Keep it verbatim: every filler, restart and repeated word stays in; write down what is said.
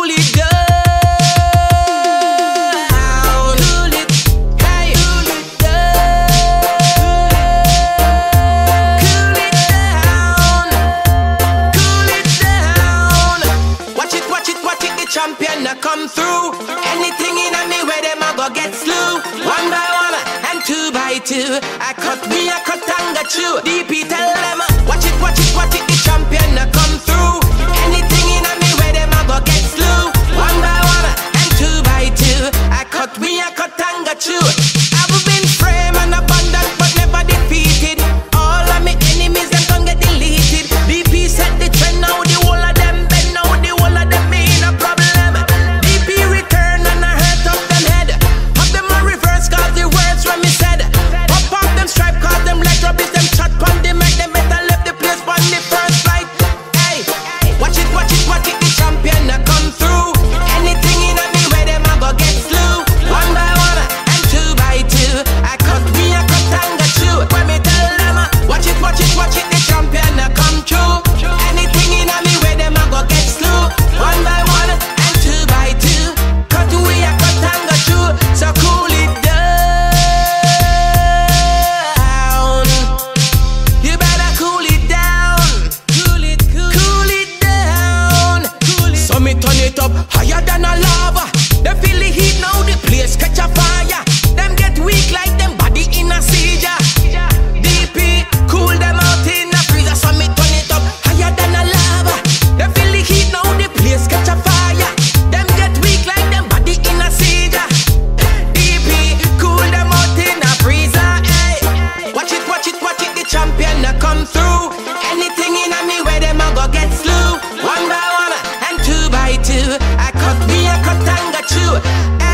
cool it down. Cool it, hey, cool it down. Cool it down. Cool it down. Watch it, watch it, watch it, the champion a come through. Anything in a me where them a go get slew. One by one and two by two. I cut me, I cut and got you. D P tell them, watch it, watch it, watch it, the champion a come through. Anything in a me where them a go get slew. One by one and two by two. I cut me, I cut and got you. I've been framed and abandoned but never defeated. All of me enemies them gon' get deleted. D P set the trend, now the whole of them bend, now the whole of them ain't a problem. D P return and I hurt up them head. Have them a reverse cause the words when me said. Pop off them stripe cause them like rubbish. Them shot pon the make them better left the place pon the first flight. Hey, watch it, watch it, watch it, the champion a come through. Anything in a me where them a go get slew. One by one and two by two. I cut me, I cut and got you. When me tell them, watch it, watch it, watch it, the champion a come true. Anything in a me where them a go get slew. One by one and two by two. Cut we a cut and got you. So cool it down. You better cool it down. Cool it, cool, cool it down. Cool it. So me turn it up higher than a lava. They feel the heat now, the place catch a fire. Them get weak like them body in a seizure. D P cool them out in a freezer. So me turn it up higher than a lava. They feel the heat now, the place catch a fire. Them get weak like them body in a seizure. D P cool them out in a freezer. Hey, watch it, watch it, watch it, the champion a come through. Anything in a me where them a go get slew. One by one and two by two. I cut me, I cut and got you. Hey,